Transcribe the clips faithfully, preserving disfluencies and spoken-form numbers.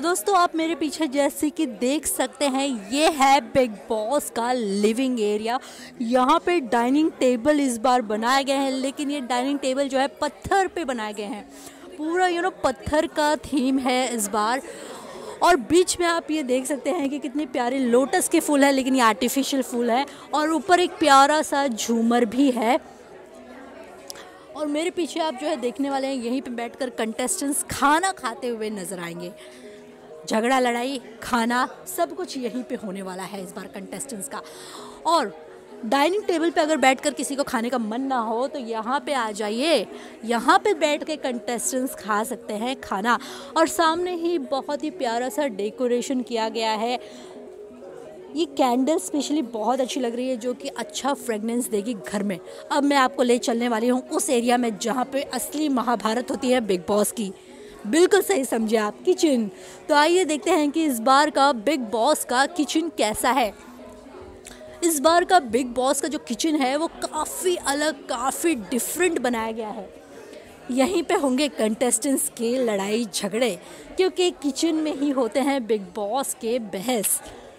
दोस्तों आप मेरे पीछे जैसे कि देख सकते हैं ये है बिग बॉस का लिविंग एरिया। यहाँ पे डाइनिंग टेबल इस बार बनाए गए हैं, लेकिन ये डाइनिंग टेबल जो है पत्थर पे बनाए गए हैं। पूरा यू नो पत्थर का थीम है इस बार। और बीच में आप ये देख सकते हैं कि कितने प्यारे लोटस के फूल है, लेकिन ये आर्टिफिशियल फूल है। और ऊपर एक प्यारा सा झूमर भी है। और मेरे पीछे आप जो है देखने वाले हैं, यहीं पे बैठकर कंटेस्टेंट्स खाना खाते हुए नज़र आएंगे। झगड़ा लड़ाई खाना सब कुछ यहीं पे होने वाला है इस बार कंटेस्टेंट्स का। और डाइनिंग टेबल पे अगर बैठकर किसी को खाने का मन ना हो तो यहाँ पे आ जाइए, यहाँ पे बैठ के कंटेस्टेंट्स खा सकते हैं खाना। और सामने ही बहुत ही प्यारा सा डेकोरेशन किया गया है। ये कैंडल स्पेशली बहुत अच्छी लग रही है, जो कि अच्छा फ्रेगनेंस देगी घर में। अब मैं आपको ले चलने वाली हूँ उस एरिया में जहाँ पे असली महाभारत होती है बिग बॉस की। बिल्कुल सही समझे आप, किचन। तो आइए देखते हैं कि इस बार का बिग बॉस का किचन कैसा है। इस बार का बिग बॉस का जो किचन है वो काफ़ी अलग, काफ़ी डिफरेंट बनाया गया है। यहीं पे होंगे कंटेस्टेंट्स के लड़ाई झगड़े, क्योंकि किचन में ही होते हैं बिग बॉस के बहस।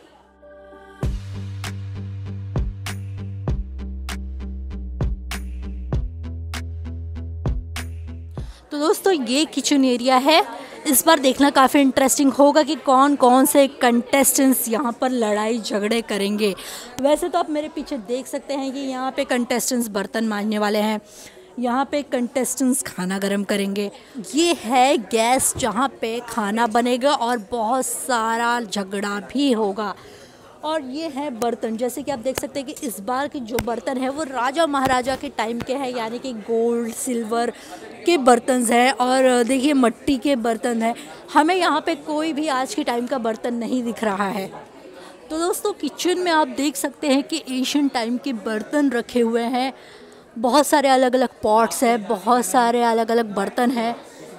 तो दोस्तों ये किचन एरिया है। इस बार देखना काफ़ी इंटरेस्टिंग होगा कि कौन कौन से कंटेस्टेंट्स यहाँ पर लड़ाई झगड़े करेंगे। वैसे तो आप मेरे पीछे देख सकते हैं कि यहाँ पे कंटेस्टेंट्स बर्तन मांजने वाले हैं, यहाँ पे कंटेस्टेंट्स खाना गर्म करेंगे। ये है गैस जहाँ पे खाना बनेगा और बहुत सारा झगड़ा भी होगा। और ये है बर्तन, जैसे कि आप देख सकते हैं कि इस बार के जो बर्तन है वो राजा महाराजा के टाइम के हैं, यानी कि गोल्ड सिल्वर के बर्तन हैं। और देखिए मिट्टी के बर्तन हैं। हमें यहाँ पे कोई भी आज के टाइम का बर्तन नहीं दिख रहा है। तो दोस्तों किचन में आप देख सकते हैं कि एशियन टाइम के बर्तन रखे हुए हैं। बहुत सारे अलग अलग पॉट्स हैं, बहुत सारे अलग अलग बर्तन हैं।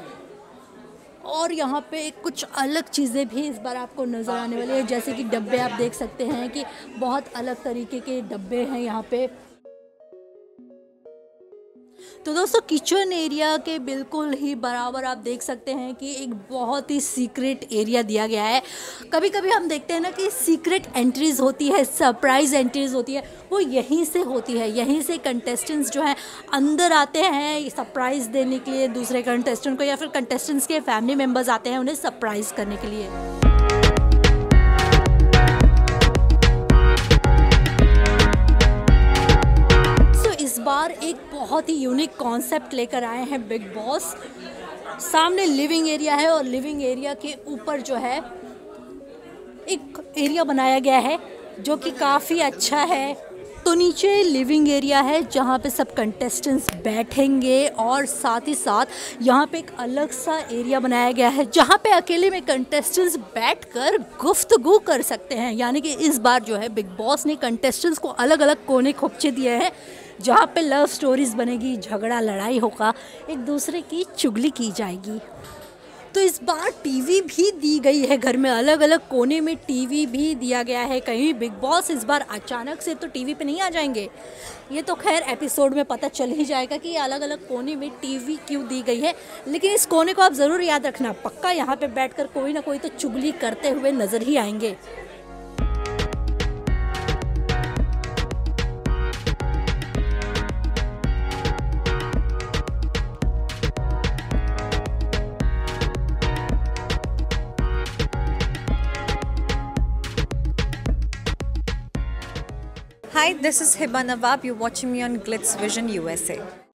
और यहाँ पे कुछ अलग चीज़ें भी इस बार आपको नज़र आने वाली है, जैसे कि डब्बे आप देख सकते हैं कि बहुत अलग तरीके के डब्बे हैं यहाँ पे। तो दोस्तों किचन एरिया के बिल्कुल ही बराबर आप देख सकते हैं कि एक बहुत ही सीक्रेट एरिया दिया गया है। कभी कभी हम देखते हैं ना कि सीक्रेट एंट्रीज़ होती है, सरप्राइज एंट्रीज़ होती है, वो यहीं से होती है। यहीं से कंटेस्टेंट्स जो हैं अंदर आते हैं सरप्राइज़ देने के लिए दूसरे कंटेस्टेंट को, या फिर कंटेस्टेंट्स के फैमिली मेम्बर्स आते हैं उन्हें सरप्राइज़ करने के लिए। बार एक बहुत ही यूनिक कॉन्सेप्ट लेकर आए हैं बिग बॉस। सामने लिविंग एरिया है और लिविंग एरिया के ऊपर जो है एक एरिया बनाया गया है जो कि काफ़ी अच्छा है। तो नीचे लिविंग एरिया है जहाँ पे सब कंटेस्टेंट्स बैठेंगे, और साथ ही साथ यहाँ पे एक अलग सा एरिया बनाया गया है जहाँ पे अकेले में कंटेस्टेंट्स बैठकर गुफ्तगू कर सकते हैं। यानी कि इस बार जो है बिग बॉस ने कंटेस्टेंट्स को अलग अलग कोने खोपचे दिए हैं जहाँ पे लव स्टोरीज बनेगी, झगड़ा लड़ाई होगा, एक दूसरे की चुगली की जाएगी। तो इस बार टीवी भी दी गई है घर में, अलग अलग कोने में टीवी भी दिया गया है। कहीं बिग बॉस इस बार अचानक से तो टीवी पे नहीं आ जाएंगे। ये तो खैर एपिसोड में पता चल ही जाएगा कि अलग अलग कोने में टीवी क्यों दी गई है। लेकिन इस कोने को आप ज़रूर याद रखना, पक्का यहाँ पे बैठकर कोई ना कोई तो चुगली करते हुए नज़र ही आएंगे। Hi, this is Hiba Nawab. You're watching me on Glitz Vision U S A.